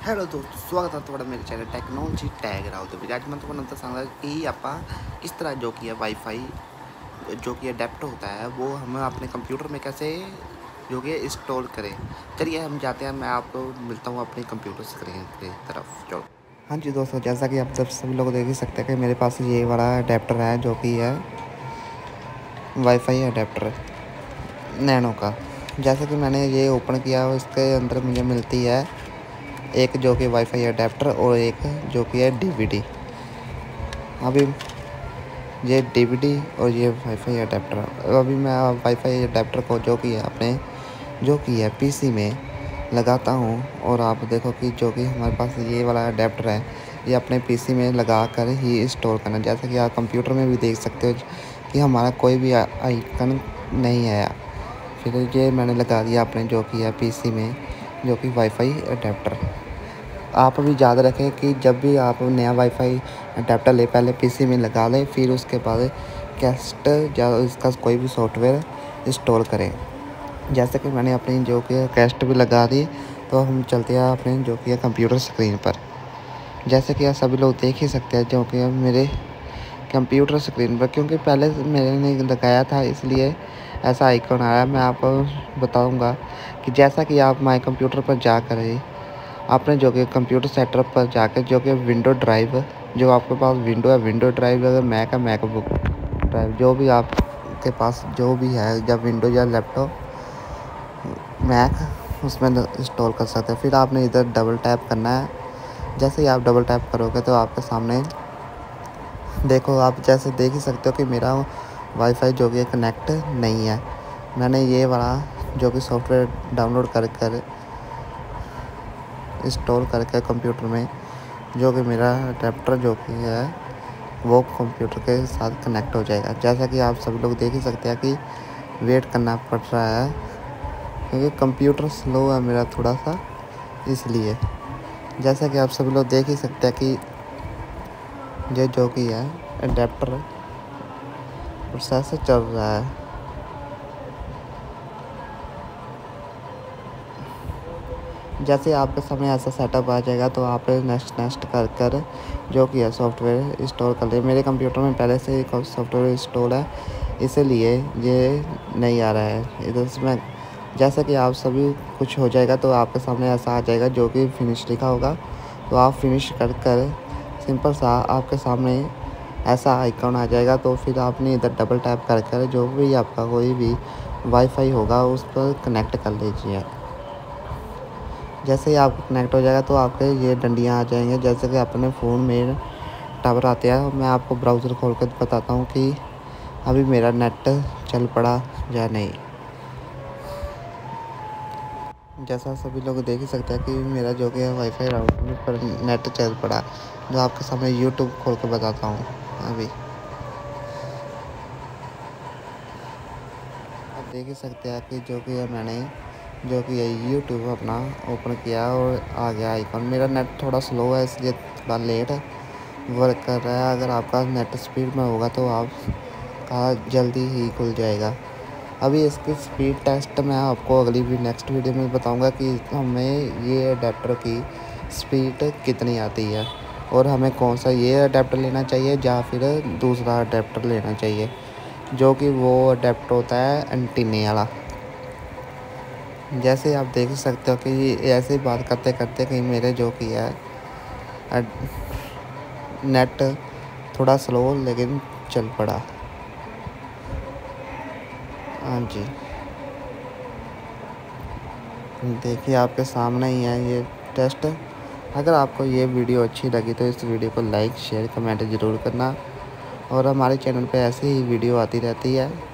Hello दोस्तों, स्वागत है ਤੁਹਾਡਾ ਮੇਰੇ ਚੈਨਲ ਟੈਕਨੋਲੋਜੀ ਟੈਗ ਰਾਉ ਦੇ ਵਿੱਚ। ਅੱਜ मैं ਤੁਹਾਨੂੰ ਦੱਸਾਂਗਾ कि ਆਪਾਂ किस तरह जो कि है वाईफाई जो कि अडेप्ट होता है वो हम अपने कंप्यूटर में कैसे जो कि इंस्टॉल करें। चलिए हम जाते हैं, मैं आपको मिलता हूँ अपनी कंप्यूटर स्क्रीन की तरफ। चलो। हाँ जी दोस्तों, जैसा कि आप सभी लोग देख ही सकते हैं कि मेरे पास ये वाला अडेप्टर है जो कि है वाईफाई अडेप्टर नैनो का। जैसे कि मैंने ये ओपन किया, इसके अंदर मुझे मिलती है एक जो कि वाईफाई अडेप्टर और एक जो कि है डीवीडी। अभी ये डीवीडी और ये वाईफाई अडेप्टर, अभी मैं वाईफाई अडेप्टर को जो कि है अपने जो कि है पीसी में लगाता हूँ। और आप देखो कि जो कि हमारे पास ये वाला अडेप्टर है, ये अपने पीसी में लगा कर ही इंस्टॉल करना। जैसे कि आप कंप्यूटर में भी देख सकते हो कि हमारा कोई भी आइकन नहीं है। फिर ये मैंने लगा दिया अपने जो कि है पीसी में जो कि वाईफाई अडेप्टर। आप भी याद रखें कि जब भी आप नया वाईफाई अडेप्टर ले, पहले पीसी में लगा लें, फिर उसके बाद कैस्ट या इसका कोई भी सॉफ्टवेयर इंस्टॉल करें। जैसे कि मैंने अपनी जो कि कैस्ट भी लगा दी, तो हम चलते हैं अपने जो कि कंप्यूटर स्क्रीन पर। जैसे कि आप सभी लोग देख ही सकते हैं जो कि मेरे कंप्यूटर स्क्रीन पर, क्योंकि पहले मैंने लगाया था इसलिए ऐसा आइकॉन आया। मैं आपको बताऊंगा कि जैसा कि आप माई कंप्यूटर पर जाकर आपने जो कि कंप्यूटर सेटअप पर जाकर जो कि विंडो ड्राइव, जो आपके पास विंडो है विंडो ड्राइव, अगर मैक है मैकबुक ड्राइव, जो भी आपके पास जो भी है, जब विंडो या लैपटॉप मैक उसमें इंस्टॉल कर सकते हैं। फिर आपने इधर डबल टैप करना है। जैसे ही आप डबल टैप करोगे तो आपके सामने देखो, आप जैसे देख ही सकते हो कि मेरा वाईफाई जो कि कनेक्ट नहीं है। मैंने ये वाला जो कि सॉफ्टवेयर डाउनलोड कर इंस्टॉल करके कंप्यूटर में जो कि मेरा अडेप्टर जो कि है वो कंप्यूटर के साथ कनेक्ट हो जाएगा। जैसा कि आप सभी लोग देख ही सकते हैं कि वेट करना पड़ रहा है क्योंकि कंप्यूटर स्लो है मेरा थोड़ा सा, इसलिए। जैसा कि आप सभी लोग देख ही सकते हैं कि ये जो कि है अडेप्टर प्रोसेस चल रहा है। जैसे आपके सामने ऐसा सेटअप आ जाएगा तो आप नेक्स्ट कर जो कि है सॉफ्टवेयर इंस्टॉल कर ले। मेरे कंप्यूटर में पहले से ही सॉफ्टवेयर इंस्टॉल है, इसीलिए ये नहीं आ रहा है इधर से। मैं जैसे कि आप सभी कुछ हो जाएगा तो आपके सामने ऐसा आ जाएगा जो कि फिनिश लिखा होगा, तो आप फिनिश कर सिंपल सा आपके सामने ऐसा आइकॉन आ जाएगा। तो फिर आपने इधर डबल टैप कर जो भी आपका कोई भी वाईफाई होगा उस पर कनेक्ट कर लीजिए। जैसे ही आपको कनेक्ट हो जाएगा तो आपके ये डंडियाँ आ जाएंगे। जैसे कि अपने फ़ोन में टावर आते हैं, मैं आपको ब्राउज़र खोल कर बताता हूँ कि अभी मेरा नेट चल पड़ा या नहीं। जैसा सभी लोग देख ही सकते हैं कि मेरा जो कि है वाईफाई राउटर पर नेट चल पड़ा, जो आपके सामने यूट्यूब खोल कर बताता हूँ। अभी आप देख ही सकते हैं कि जो कि मैंने जो कि यूट्यूब अपना ओपन किया और आ गया आइकॉन। मेरा नेट थोड़ा स्लो है इसलिए थोड़ा लेट वर्क कर रहा है। अगर आपका नेट स्पीड में होगा तो आपका जल्दी ही खुल जाएगा। अभी इसकी स्पीड टेस्ट मैं आपको अगली भी नेक्स्ट वीडियो में बताऊंगा कि हमें ये अडेप्टर की स्पीड कितनी आती है और हमें कौन सा ये अडेप्टर लेना चाहिए या फिर दूसरा अडेप्टर लेना चाहिए, जो कि वो अडेप्टर होता है एंटीने वाला। जैसे आप देख सकते हो कि ऐसे बात करते करते कहीं मेरे जो कि है नेट थोड़ा स्लो लेकिन चल पड़ा। हाँ जी, देखिए आपके सामने ही है ये टेस्ट। अगर आपको ये वीडियो अच्छी लगी तो इस वीडियो को लाइक शेयर कमेंट ज़रूर करना, और हमारे चैनल पे ऐसे ही वीडियो आती रहती है।